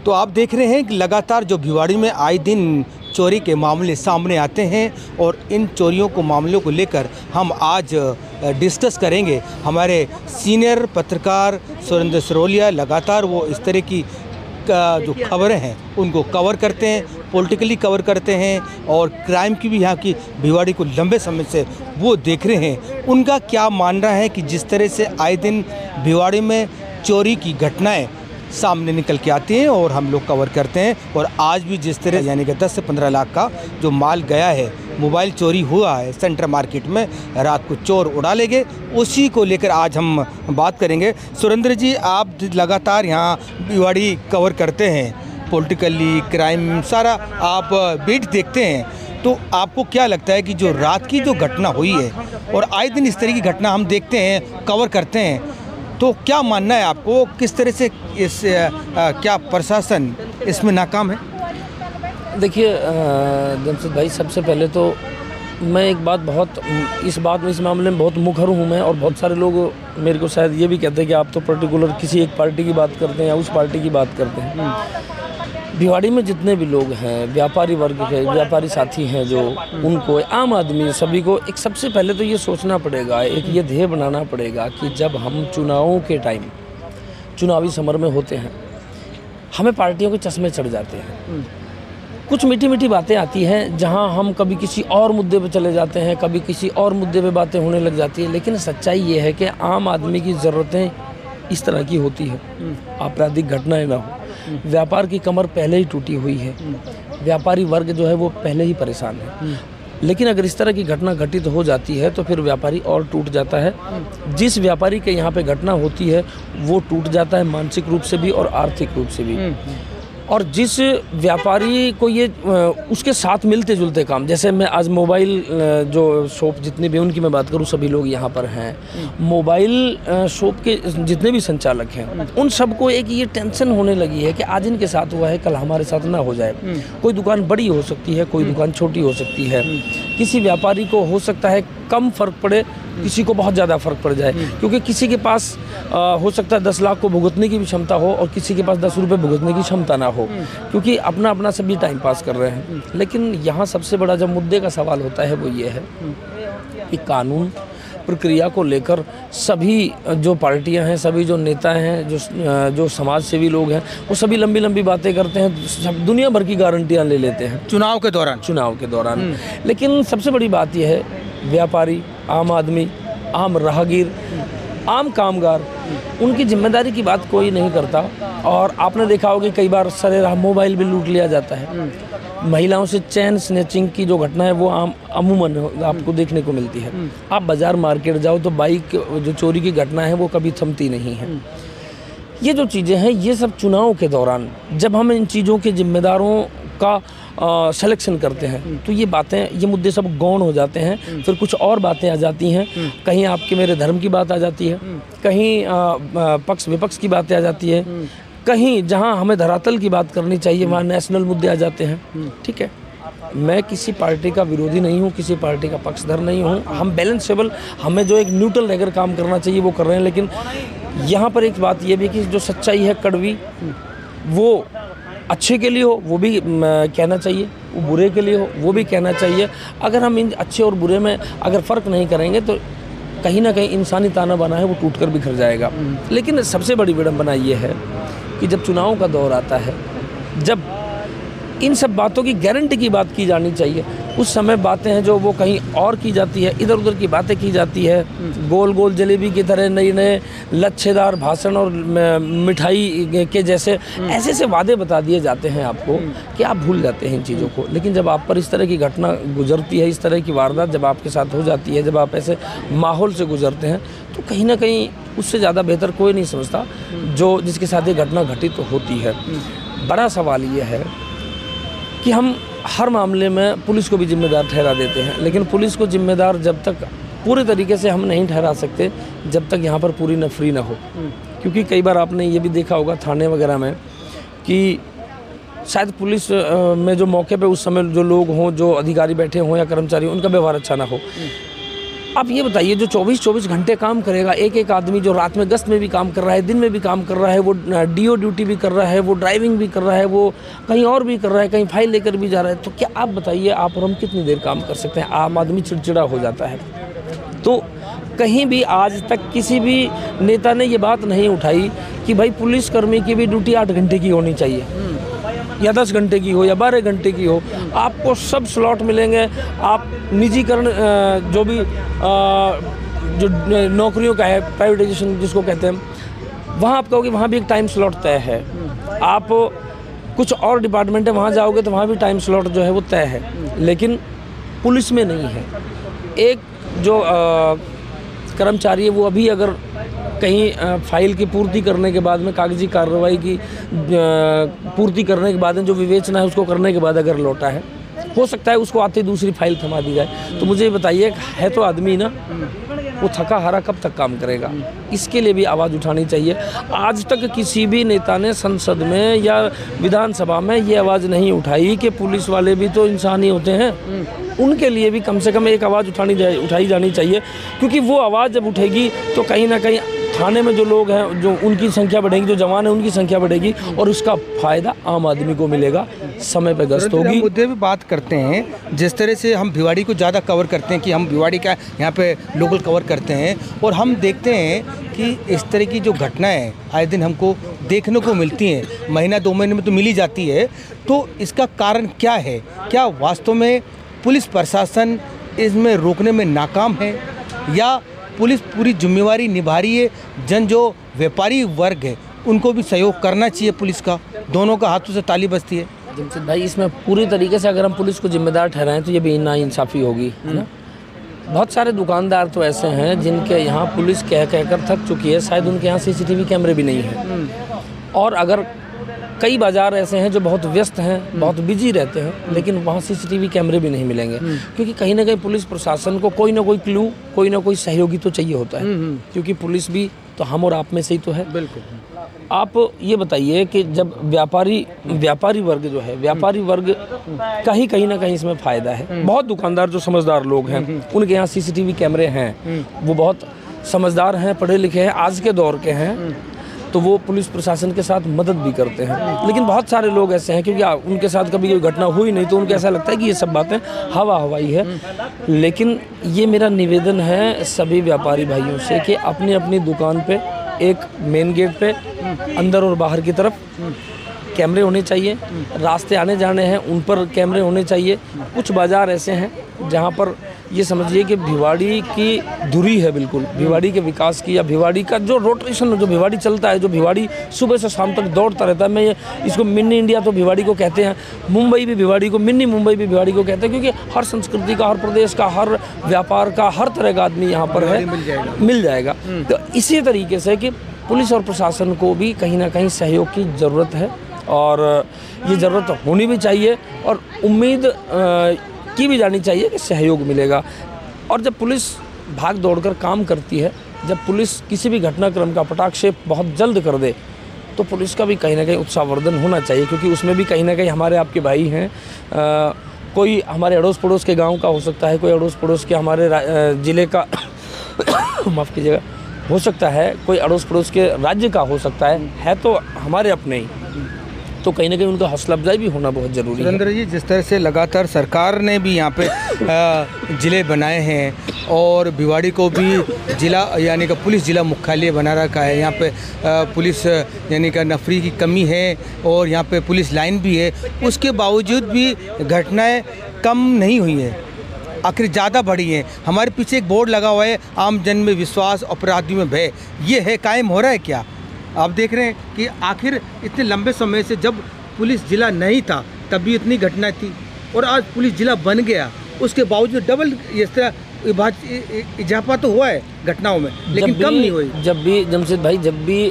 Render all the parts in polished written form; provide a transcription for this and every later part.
तो आप देख रहे हैं कि लगातार जो भिवाड़ी में आए दिन चोरी के मामले सामने आते हैं और इन चोरियों को मामलों को लेकर हम आज डिस्कस करेंगे। हमारे सीनियर पत्रकार सुरेंद्र सरोलिया लगातार वो इस तरह की जो खबरें हैं उनको कवर करते हैं, पॉलिटिकली कवर करते हैं और क्राइम की भी यहाँ की भिवाड़ी को लंबे समय से वो देख रहे हैं। उनका क्या मानना है कि जिस तरह से आए दिन भिवाड़ी में चोरी की घटनाएं सामने निकल के आती हैं और हम लोग कवर करते हैं, और आज भी जिस तरह यानी कि 10 से 15 लाख का जो माल गया है, मोबाइल चोरी हुआ है सेंट्रल मार्केट में, रात को चोर उड़ा ले गए, उसी को लेकर आज हम बात करेंगे। सुरेंद्र जी, आप लगातार यहाँ भिवाड़ी कवर करते हैं, पॉलिटिकली क्राइम सारा आप बीट देखते हैं, तो आपको क्या लगता है कि जो रात की जो घटना हुई है और आए दिन इस तरह की घटना हम देखते हैं, कवर करते हैं, तो क्या मानना है आपको, किस तरह से इस क्या प्रशासन इसमें नाकाम है? देखिए जमशेद भाई, सबसे पहले तो मैं एक बात इस मामले में बहुत मुखर हूँ मैं, और बहुत सारे लोग मेरे को शायद ये भी कहते हैं कि आप तो पर्टिकुलर किसी एक पार्टी की बात करते हैं या उस पार्टी की बात करते हैं। भिवाड़ी में जितने भी लोग हैं, व्यापारी वर्ग के व्यापारी साथी हैं, जो उनको आम आदमी सभी को एक सबसे पहले तो ये सोचना पड़ेगा, एक ये ध्येय बनाना पड़ेगा कि जब हम चुनावों के टाइम चुनावी समर में होते हैं, हमें पार्टियों के चश्मे चढ़ जाते हैं। कुछ मीठी मीठी बातें आती हैं जहां हम कभी किसी और मुद्दे पे चले जाते हैं, कभी किसी और मुद्दे पे बातें होने लग जाती है, लेकिन सच्चाई ये है कि आम आदमी की ज़रूरतें इस तरह की होती है। आपराधिक घटनाएं ना हो, व्यापार की कमर पहले ही टूटी हुई है, व्यापारी वर्ग जो है वो पहले ही परेशान है, लेकिन अगर इस तरह की घटना घटित हो जाती है तो फिर व्यापारी और टूट जाता है। जिस व्यापारी के यहाँ पे घटना होती है वो टूट जाता है मानसिक रूप से भी और आर्थिक रूप से भी। और जिस व्यापारी को ये उसके साथ मिलते जुलते काम, जैसे मैं आज मोबाइल जो शॉप जितनी भी उनकी मैं बात करूं, सभी लोग यहाँ पर हैं, मोबाइल शॉप के जितने भी संचालक हैं, उन सबको एक ये टेंशन होने लगी है कि आज इनके साथ हुआ है कल हमारे साथ ना हो जाए। कोई दुकान बड़ी हो सकती है, कोई दुकान छोटी हो सकती है, किसी व्यापारी को हो सकता है कम फर्क पड़े, किसी को बहुत ज़्यादा फर्क पड़ जाए, क्योंकि किसी के पास हो सकता है 10 लाख को भुगतने की भी क्षमता हो और किसी के पास 10 रुपये भुगतने की क्षमता ना हो, क्योंकि अपना अपना सभी टाइम पास कर रहे हैं। लेकिन यहाँ सबसे बड़ा जब मुद्दे का सवाल होता है वो ये है कि कानून प्रक्रिया को लेकर सभी जो पार्टियां हैं, सभी जो नेता हैं, जो समाज सेवी लोग हैं, वो सभी लंबी लंबी बातें करते हैं, सब दुनिया भर की गारंटियां ले लेते हैं चुनाव के दौरान। लेकिन सबसे बड़ी बात यह है, व्यापारी, आम आदमी, आम राहगीर, आम कामगार, उनकी जिम्मेदारी की बात कोई नहीं करता। और आपने देखा होगा कई बार सरेराह मोबाइल भी लूट लिया जाता है। महिलाओं से चैन स्नैचिंग की जो घटना है वो अमूमन आपको देखने को मिलती है। आप बाज़ार मार्केट जाओ तो बाइक जो चोरी की घटना है वो कभी थमती नहीं है। ये जो चीज़ें हैं, ये सब चुनाव के दौरान जब हम इन चीज़ों के जिम्मेदारों का सिलेक्शन करते हैं तो ये बातें, ये मुद्दे सब गौण हो जाते हैं। फिर कुछ और बातें आ जाती हैं, कहीं आपके मेरे धर्म की बात आ जाती है, कहीं पक्ष विपक्ष की बातें आ जाती है, कहीं जहां हमें धरातल की बात करनी चाहिए वहां नेशनल मुद्दे आ जाते हैं। ठीक है, मैं किसी पार्टी का विरोधी नहीं हूं, किसी पार्टी का पक्षधर नहीं हूं। हम बैलेंसेबल, हमें जो एक न्यूट्रल रहकर काम करना चाहिए वो कर रहे हैं। लेकिन यहाँ पर एक बात ये भी कि जो सच्चाई है कड़वी, वो अच्छे के लिए हो वो भी कहना चाहिए, वो बुरे के लिए हो वो भी कहना चाहिए। अगर हम इन अच्छे और बुरे में अगर फ़र्क नहीं करेंगे तो कहीं ना कहीं इंसानी ताना बाना है वो टूट कर बिखर जाएगा। लेकिन सबसे बड़ी विडंबना ये है कि जब चुनाव का दौर आता है, जब इन सब बातों की गारंटी की बात की जानी चाहिए, उस समय बातें हैं जो वो कहीं और की जाती है, इधर उधर की बातें की जाती है। गोल गोल जलेबी की तरह नए नए लच्छेदार भाषण और मिठाई के जैसे ऐसे ऐसे वादे बता दिए जाते हैं आपको कि आप भूल जाते हैं इन चीज़ों को। लेकिन जब आप पर इस तरह की घटना गुजरती है, इस तरह की वारदात जब आपके साथ हो जाती है, जब आप ऐसे माहौल से गुजरते हैं, तो कहीं ना कहीं उससे ज़्यादा बेहतर कोई नहीं समझता जो जिसके साथ ये घटना घटित होती है। बड़ा सवाल ये है कि हम हर मामले में पुलिस को भी जिम्मेदार ठहरा देते हैं, लेकिन पुलिस को जिम्मेदार जब तक पूरे तरीके से हम नहीं ठहरा सकते जब तक यहाँ पर पूरी नफरी ना हो। क्योंकि कई बार आपने ये भी देखा होगा थाने वगैरह में कि शायद पुलिस में जो मौके पे उस समय जो लोग हों, जो अधिकारी बैठे हों या कर्मचारी, उनका व्यवहार अच्छा ना हो। आप ये बताइए, जो 24-24 घंटे काम करेगा, एक आदमी जो रात में गश्त में भी काम कर रहा है, दिन में भी काम कर रहा है, वो डीओ ड्यूटी भी कर रहा है, वो ड्राइविंग भी कर रहा है, वो कहीं और भी कर रहा है, कहीं फाइल लेकर भी जा रहा है, तो क्या आप बताइए, आप और हम कितनी देर काम कर सकते हैं? आम आदमी चिड़चिड़ा हो जाता है। तो कहीं भी आज तक किसी भी नेता ने ये बात नहीं उठाई कि भाई पुलिसकर्मी की भी ड्यूटी 8 घंटे की होनी चाहिए, या 10 घंटे की हो, या 12 घंटे की हो। आपको सब स्लॉट मिलेंगे। आप निजीकरण जो भी जो नौकरियों का है, प्राइवेटाइजेशन जिसको कहते हैं, वहाँ आप कहोगे वहाँ भी एक टाइम स्लॉट तय है। आप कुछ और डिपार्टमेंट है वहाँ जाओगे तो वहाँ भी टाइम स्लॉट जो है वो तय है, लेकिन पुलिस में नहीं है। एक जो कर्मचारी है वो अभी अगर कहीं फाइल की पूर्ति करने के बाद में, कागजी कार्रवाई की पूर्ति करने के बाद में, जो विवेचना है उसको करने के बाद अगर लौटा है, हो सकता है उसको आते दूसरी फाइल थमा दी जाए। तो मुझे ये बताइए, है तो आदमी ना, वो थका हारा कब तक काम करेगा? इसके लिए भी आवाज़ उठानी चाहिए। आज तक किसी भी नेता ने संसद में या विधानसभा में ये आवाज़ नहीं उठाई कि पुलिस वाले भी तो इंसान ही होते हैं, उनके लिए भी कम से कम एक आवाज़ उठाई जानी चाहिए। क्योंकि वो आवाज़ जब उठेगी तो कहीं ना कहीं थाने में जो लोग हैं, जो उनकी संख्या बढ़ेगी, जो जवान है उनकी संख्या बढ़ेगी, और उसका फ़ायदा आम आदमी को मिलेगा, समय पे गश्त होगी। मुद्दे भी बात करते हैं, जिस तरह से हम भिवाड़ी को ज़्यादा कवर करते हैं कि हम भिवाड़ी का यहाँ पे लोकल कवर करते हैं, और हम देखते हैं कि इस तरह की जो घटनाएं आए दिन हमको देखने को मिलती हैं, महीना 2 महीने में तो मिल ही जाती है। तो इसका कारण क्या है? क्या वास्तव में पुलिस प्रशासन इसमें रोकने में नाकाम है, या पुलिस पूरी जिम्मेवारी निभा रही है? जो व्यापारी वर्ग है उनको भी सहयोग करना चाहिए पुलिस का, दोनों का हाथों से ताली बजती है। जमशेद भाई, इसमें पूरी तरीके से अगर हम पुलिस को जिम्मेदार ठहराएं तो ये भी नाइंसाफ़ी होगी, है ना। बहुत सारे दुकानदार तो ऐसे हैं जिनके यहाँ पुलिस कह कर थक चुकी है, शायद उनके यहाँ CCTV कैमरे भी नहीं हैं। और अगर कई बाज़ार ऐसे हैं जो बहुत व्यस्त हैं, बहुत बिजी रहते हैं, लेकिन वहाँ CCTV कैमरे भी नहीं मिलेंगे, क्योंकि कहीं ना कहीं पुलिस प्रशासन को कोई ना कोई क्लू, कोई ना कोई सहयोगी तो चाहिए होता है, क्योंकि पुलिस भी तो हम और आप में से ही तो है। बिल्कुल। आप ये बताइए कि जब व्यापारी वर्ग जो है, व्यापारी वर्ग का ही कहीं ना कहीं इसमें फ़ायदा है। बहुत दुकानदार जो समझदार लोग हैं, उनके यहाँ CCTV कैमरे हैं, वो बहुत समझदार हैं, पढ़े लिखे हैं, आज के दौर के हैं, तो वो पुलिस प्रशासन के साथ मदद भी करते हैं। लेकिन बहुत सारे लोग ऐसे हैं, क्योंकि उनके साथ कभी कोई घटना हुई नहीं, तो उनको ऐसा लगता है कि ये सब बातें हवाई है। लेकिन ये मेरा निवेदन है सभी व्यापारी भाइयों से कि अपनी अपनी दुकान पे, एक मेन गेट पे अंदर और बाहर की तरफ कैमरे होने चाहिए। रास्ते आने जाने हैं उन पर कैमरे होने चाहिए। कुछ बाज़ार ऐसे हैं जहाँ पर ये समझिए कि भिवाड़ी की धुरी है, बिल्कुल भिवाड़ी के विकास की, या भिवाड़ी का जो रोटेशन, जो भिवाड़ी चलता है, जो भिवाड़ी सुबह से शाम तक दौड़ता रहता है। मैं इसको मिनी इंडिया तो भिवाड़ी को कहते हैं, मुंबई भी भिवाड़ी को, मिनी मुंबई भी भिवाड़ी को कहते हैं, क्योंकि हर संस्कृति का, हर प्रदेश का, हर व्यापार का, हर तरह का आदमी यहाँ पर है, मिल जाएगा। तो इसी तरीके से कि पुलिस और प्रशासन को भी कहीं ना कहीं सहयोग की ज़रूरत है, और ये ज़रूरत होनी भी चाहिए, और उम्मीद की भी जानी चाहिए कि सहयोग मिलेगा। और जब पुलिस भाग दौड़कर काम करती है, जब पुलिस किसी भी घटनाक्रम का पटाक्षेप बहुत जल्द कर दे, तो पुलिस का भी कहीं ना कहीं उत्साहवर्धन होना चाहिए, क्योंकि उसमें भी कहीं ना कहीं हमारे आपके भाई हैं। कोई हमारे अड़ोस पड़ोस के गांव का हो सकता है, कोई अड़ोस पड़ोस के हमारे ज़िले का माफ़ कीजिएगा हो सकता है, कोई अड़ोस पड़ोस के राज्य का हो सकता है तो हमारे अपने ही, तो कहीं ना कहीं उनका हौसला अफजाई भी होना बहुत ज़रूरी है। सुरेंद्र जी, जिस तरह से लगातार सरकार ने भी यहाँ पे ज़िले बनाए हैं, और भिवाड़ी को भी जिला यानी कि पुलिस जिला मुख्यालय बना रखा है, यहाँ पे पुलिस यानी कि नफरी की कमी है, और यहाँ पे पुलिस लाइन भी है, उसके बावजूद भी घटनाएं कम नहीं हुई हैं, आखिर ज़्यादा बढ़ी हैं। हमारे पीछे एक बोर्ड लगा हुआ है, आम जन में विश्वास, अपराधियों में भय, ये है, कायम हो रहा है क्या? आप देख रहे हैं कि आखिर इतने लंबे समय से जब पुलिस जिला नहीं था तब भी इतनी घटनाएं थी, और आज पुलिस जिला बन गया, उसके बावजूद डबल इस तरह इजाफा तो हुआ है घटनाओं में, लेकिन कम नहीं हुई। जब भी जमशेद भाई, जब भी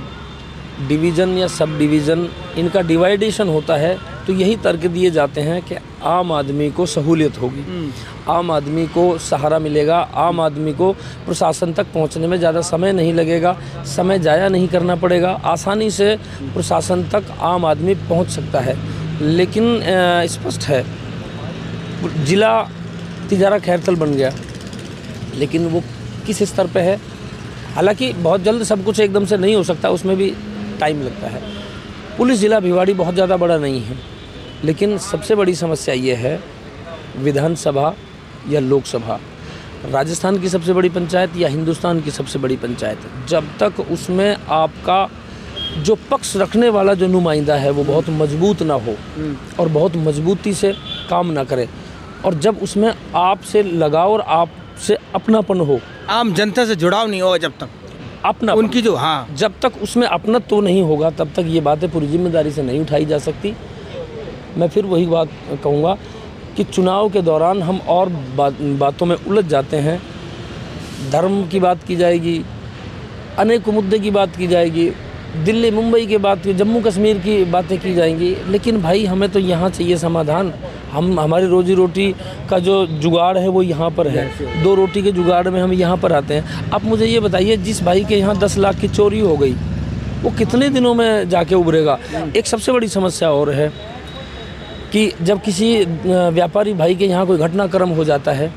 डिवीज़न या सब डिवीज़न इनका डिवाइडेशन होता है, तो यही तर्क दिए जाते हैं कि आम आदमी को सहूलियत होगी, आम आदमी को सहारा मिलेगा, आम आदमी को प्रशासन तक पहुंचने में ज़्यादा समय नहीं लगेगा, समय ज़ाया नहीं करना पड़ेगा, आसानी से प्रशासन तक आम आदमी पहुंच सकता है। लेकिन स्पष्ट है, जिला तिजारा खैरतल बन गया, लेकिन वो किस स्तर पे है, हालांकि बहुत जल्द सब कुछ एकदम से नहीं हो सकता, उसमें भी टाइम लगता है। पुलिस ज़िला भिवाड़ी बहुत ज़्यादा बड़ा नहीं है, लेकिन सबसे बड़ी समस्या ये है विधानसभा या लोकसभा, राजस्थान की सबसे बड़ी पंचायत या हिंदुस्तान की सबसे बड़ी पंचायत, जब तक उसमें आपका जो पक्ष रखने वाला जो नुमाइंदा है वो बहुत मजबूत ना हो और बहुत मजबूती से काम ना करे, और जब उसमें आपसे लगाव और आपसे अपनापन हो, आम जनता से जुड़ाव नहीं होगा, जब तक अपना उनकी जो, हाँ, जब तक उसमें अपनत्व तो नहीं होगा तब तक ये बातें पूरी जिम्मेदारी से नहीं उठाई जा सकती। मैं फिर वही बात कहूँगा कि चुनाव के दौरान हम और बातों में उलझ जाते हैं, धर्म की बात की जाएगी, अनेक मुद्दे की बात की जाएगी, दिल्ली मुंबई के बात, जम्मू कश्मीर की बातें की जाएंगी, लेकिन भाई हमें तो यहाँ चाहिए समाधान। हम हमारी रोजी रोटी का जो जुगाड़ है वो यहाँ पर है, 2 रोटी के जुगाड़ में हम यहाँ पर आते हैं। आप मुझे ये बताइए, जिस भाई के यहाँ 10 लाख की चोरी हो गई वो कितने दिनों में जाके उभरेगा। एक सबसे बड़ी समस्या और है कि जब किसी व्यापारी भाई के यहाँ कोई घटनाक्रम हो जाता है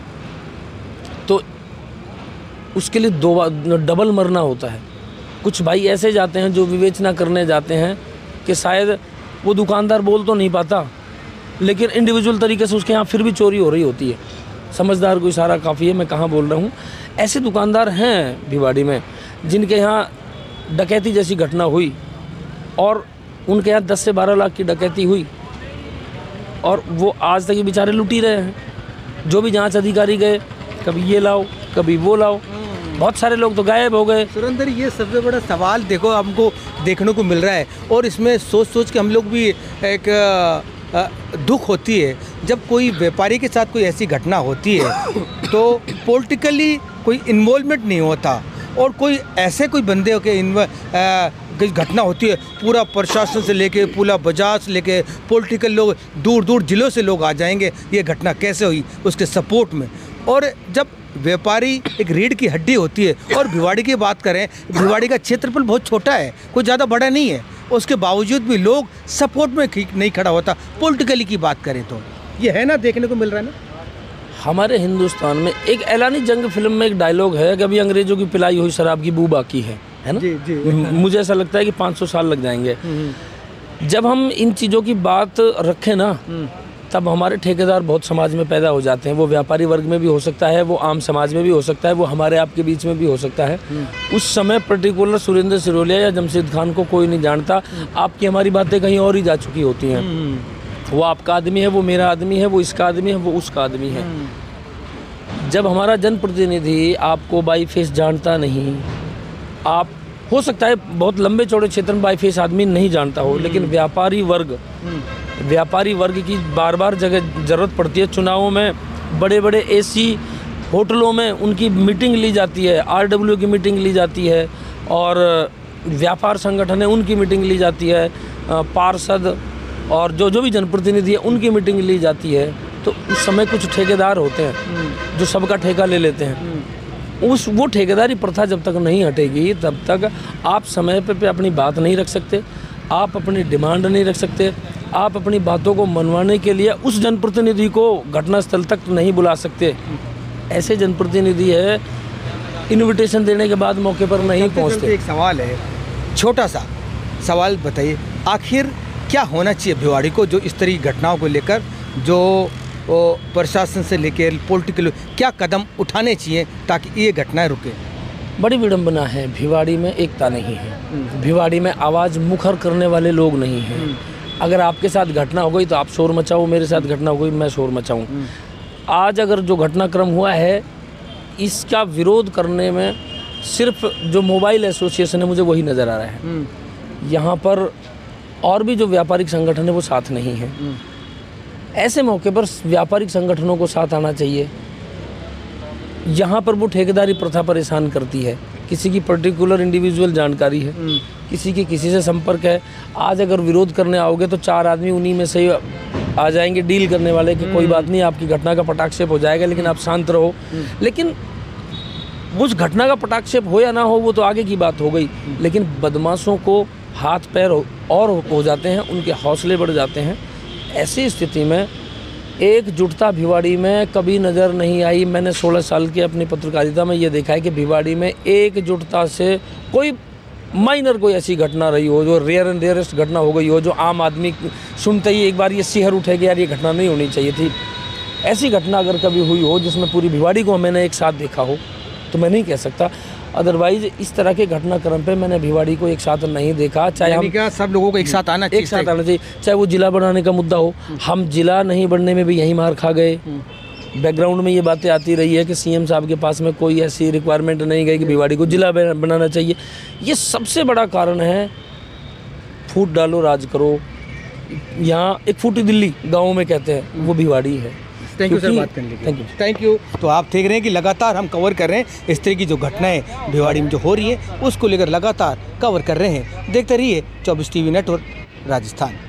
तो उसके लिए डबल मरना होता है। कुछ भाई ऐसे जाते हैं जो विवेचना करने जाते हैं कि शायद वो दुकानदार बोल तो नहीं पाता, लेकिन इंडिविजुअल तरीके से उसके यहाँ फिर भी चोरी हो रही होती है। समझदार को इशारा काफ़ी है, मैं कहाँ बोल रहा हूँ। ऐसे दुकानदार हैं भिवाड़ी में जिनके यहाँ डकैती जैसी घटना हुई और उनके यहाँ 10 से 12 लाख की डकैती हुई और वो आज तक ये बेचारे लूट ही रहे हैं। जो भी जांच अधिकारी गए, कभी ये लाओ कभी वो लाओ, बहुत सारे लोग तो गायब हो गए। सुरेंद्र, ये सबसे बड़ा सवाल देखो हमको देखने को मिल रहा है, और इसमें सोच के हम लोग भी एक दुख होती है जब कोई व्यापारी के साथ कोई ऐसी घटना होती है तो पॉलिटिकली कोई इन्वॉल्वमेंट नहीं होता, और कोई ऐसे कोई बंदे के घटना होती है, पूरा प्रशासन से लेके पूरा बाजार से लेके पॉलिटिकल लोग, दूर दूर जिलों से लोग आ जाएंगे ये घटना कैसे हुई उसके सपोर्ट में। और जब व्यापारी एक रीढ़ की हड्डी होती है, और भिवाड़ी की बात करें, भिवाड़ी का क्षेत्रफल बहुत छोटा है, कोई ज़्यादा बड़ा नहीं है, उसके बावजूद भी लोग सपोर्ट में नहीं खड़ा होता। पॉलिटिकली की बात करें तो ये है ना, देखने को मिल रहा है ना। हमारे हिंदुस्तान में एक ऐलानी जंग फिल्म में एक डायलॉग है कि अभी अंग्रेजों की पिलाई हुई शराब की बू बाकी है ना। जी, जी। मुझे ऐसा लगता है कि 500 साल लग जाएंगे। जब हम इन चीज़ों की बात रखें ना, तब हमारे ठेकेदार बहुत समाज में पैदा हो जाते हैं। वो व्यापारी वर्ग में भी हो सकता है, वो आम समाज में भी हो सकता है, वो हमारे आपके बीच में भी हो सकता है। उस समय पर्टिकुलर सुरेंद्र सिरोलिया या जमशेद खान को कोई नहीं जानता। आपकी हमारी बातें कहीं और ही जा चुकी होती हैं। वो आपका आदमी है, वो मेरा आदमी है, वो इसका आदमी है, वो उसका आदमी है। जब हमारा जनप्रतिनिधि आपको बाई फेस जानता नहीं, आप हो सकता है बहुत लंबे चौड़े क्षेत्र में बाई फेस आदमी नहीं जानता हो, लेकिन व्यापारी वर्ग की बार बार जगह ज़रूरत पड़ती है। चुनावों में बड़े बड़े एसी होटलों में उनकी मीटिंग ली जाती है, RW की मीटिंग ली जाती है, और व्यापार संगठन है उनकी मीटिंग ली जाती है, पार्षद और जो भी जनप्रतिनिधि है उनकी मीटिंग ली जाती है। तो उस समय कुछ ठेकेदार होते हैं जो सबका ठेका ले लेते हैं। वो ठेकेदारी प्रथा जब तक नहीं हटेगी तब तक आप समय पे अपनी बात नहीं रख सकते, आप अपनी डिमांड नहीं रख सकते, आप अपनी बातों को मनवाने के लिए उस जनप्रतिनिधि को घटनास्थल तक नहीं बुला सकते। ऐसे जनप्रतिनिधि है इनविटेशन देने के बाद मौके पर नहीं पहुंचते। एक सवाल है, छोटा सा सवाल बताइए, आखिर क्या होना चाहिए भिवाड़ी को, जो इस तरह की घटनाओं को लेकर जो प्रशासन से लेकर पॉलिटिकल क्या कदम उठाने चाहिए ताकि ये घटनाएं रुके? बड़ी विडम्बना है, भिवाड़ी में एकता नहीं है, भिवाड़ी में आवाज़ मुखर करने वाले लोग नहीं हैं। अगर आपके साथ घटना हो गई तो आप शोर मचाओ, मेरे साथ घटना हो गई मैं शोर मचाऊं। आज अगर जो घटनाक्रम हुआ है इसका विरोध करने में सिर्फ जो मोबाइल एसोसिएशन है मुझे वही नज़र आ रहा है। यहाँ पर और भी जो व्यापारिक संगठन है वो साथ नहीं है। ऐसे मौके पर व्यापारिक संगठनों को साथ आना चाहिए। यहाँ पर वो ठेकेदारी प्रथा परेशान करती है, किसी की पर्टिकुलर इंडिविजुअल जानकारी है, किसी के किसी से संपर्क है। आज अगर विरोध करने आओगे तो 4 आदमी उन्हीं में से आ जाएंगे डील करने वाले कि कोई बात नहीं, आपकी घटना का पटाक्षेप हो जाएगा लेकिन आप शांत रहो। लेकिन उस घटना का पटाक्षेप हो या ना हो वो तो आगे की बात हो गई, लेकिन बदमाशों को हाथ पैर और हो जाते हैं, उनके हौसले बढ़ जाते हैं। ऐसी स्थिति में एकजुटता भिवाड़ी में कभी नज़र नहीं आई। मैंने 16 साल की अपनी पत्रकारिता में ये देखा है कि भिवाड़ी में एकजुटता से कोई माइनर कोई ऐसी घटना रही हो जो रेयर एंड रेयरेस्ट घटना हो गई हो जो आम आदमी सुनते ही एक बार ये सिहर उठे कि यार ये घटना नहीं होनी चाहिए थी, ऐसी घटना अगर कभी हुई हो जिसमें पूरी भिवाड़ी को मैंने एक साथ देखा हो तो मैं नहीं कह सकता। अदरवाइज इस तरह के घटनाक्रम पे मैंने भिवाड़ी को एक साथ नहीं देखा। चाहे हम क्या सब लोगों को एक साथ आना चाहिए, चाहे वो जिला बनाने का मुद्दा हो, हम जिला नहीं बनने में भी यही मार खा गए। बैकग्राउंड में ये बातें आती रही है कि सीएम साहब के पास में कोई ऐसी रिक्वायरमेंट नहीं गई कि भिवाड़ी को जिला बनाना चाहिए। ये सबसे बड़ा कारण है फूट डालो राज करो। यहाँ एक फूटी दिल्ली गाँव में कहते हैं, वो भिवाड़ी है। थैंक यू सर बात करने के लिए। Thank you. तो आप देख रहे हैं कि लगातार हम कवर कर रहे हैं इस तरह की जो घटनाएं भिवाड़ी में जो हो रही है उसको लेकर लगातार कवर कर रहे हैं। देखते रहिए 24 टीवी नेटवर्क राजस्थान।